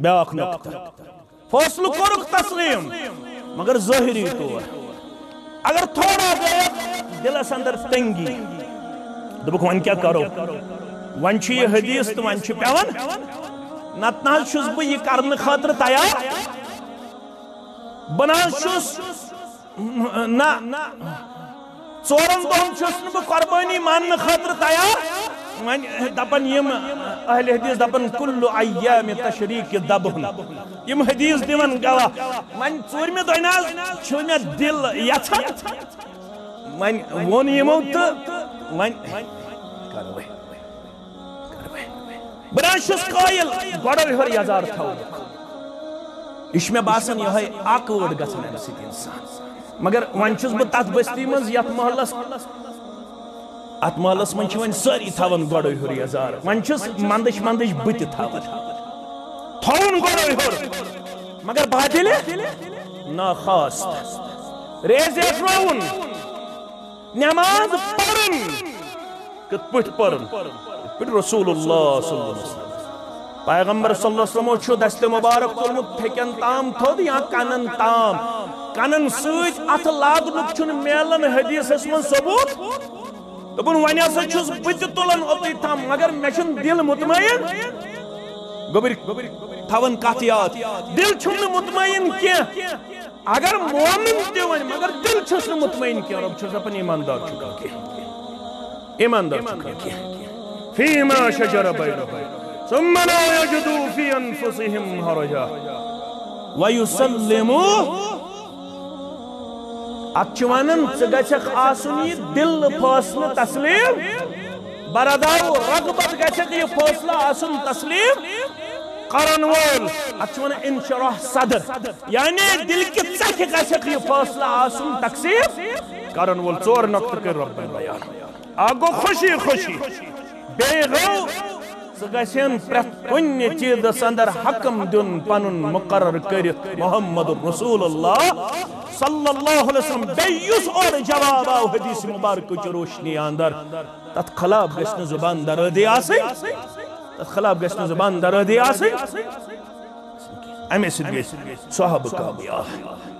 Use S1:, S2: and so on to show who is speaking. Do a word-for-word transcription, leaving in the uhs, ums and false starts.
S1: بیاکھ نقطہ فیصلہ کورک تسلیم مگر ظاہری طور اگر تھوڑا گیا دلس اندر تنگی دبک ون کیا کرو ون چھ یہ حدیث تو ون چھ پیون نت نہ چھس بہ یہ کرنے خاطر تیار بنا چھس نہ ژورن دۄہن چھس نہ بہ قربانی ماننے خاطر تیار ون دپن یم اہل حدیث دپن کل ایام تشریق دبہن یم حدیث دیون گواہ ون ژورمہ دۄہ نہ چھ مے دل یژھان ون وون یمو تو ون بنا چھس قائل گۄڈٕ ہیوٚر یزار تھاونُک یہ چھ مے باسان یہے آکوٲرڈ گژھان امہِ سۭتۍ انسان مگر ون چھس بہ تتھ بستی منٛز یتھ محلس ات محلس من چھ ون ساری تھاون گۄڈٕ ہیوٚر یزار ون چھس مندش مندش بتہِ تھاون تھاون گۄڈٕ ہیوٚر مگر بادلہِ نا خاص ریزے ترٛاوُن نماز پرن کت پٲٹھۍ پرن پٲٹھۍ رسول اللہ صلی اللہ علیہ وسلم پیغمبر صلی اللہ علیہ وسلم چھُ دستہِ مبارک تُلمُت پھیکن تام تھوٚد یا کنن تام کنن سۭتۍ اتھ لاگنُک چھُنہٕ میلان حدیثس منٛز ثبوت دپُن وۄنۍ ہسا چھُس بہٕ تہِ تُلان اوٚتُے تام مگر مےٚ چھُنہٕ دل مطمئن گوٚبٕرۍ تھاون کتھ یاد دل چھُم نہٕ مطمئن کینٛہہ اگر مومن تہِ وۄنۍ مگر دل چھُس نہٕ مطمئن کینٛہہ رۄب چھُس دپان ایماندار چھُ کانٛہہ کینٛہہ ایماندار چھُ کانٛہہ کینٛہہ فیما شجر بینہم ثم لا یجدوا فی انفسہم حرجا ویسلموا ات چھ ونان ژٕ گژھکھ آسُن یہ دل فٲصلہٕ تسلیم برادر رغبت گژھکھ یہ فٲصلہٕ آسُن تسلیم کرن وول ات چھ ونان انشراح صدر یعنی دل کی ژکھِ گژھکھ یہ فٲصلہٕ آسُن تقسیم کرن وول ژور نقطہٕ کٔرۍ رۄبن بیان اکھ گوٚو خوشی خوشی بیٚیہِ گوٚو ژٕ گژھن پرٛٮ۪تھ کُنہِ چیٖزس اندر حکم دیُن پنُن مقرر کٔرِتھ محمد رسول اللہ صلی اللہ علیہ وسلم بیٚیہِ یُس اورٕ جواب آو حدیث مبارکٕچ روشنی اندر تتھ خلاف گژھِ نہٕ زبان درٲدی آسٕنۍ تتھ خلاف گژھِ نہٕ زبان درٲدی آسٕنۍ امے سۭتۍ گژھِ صحابہٕ کامیاب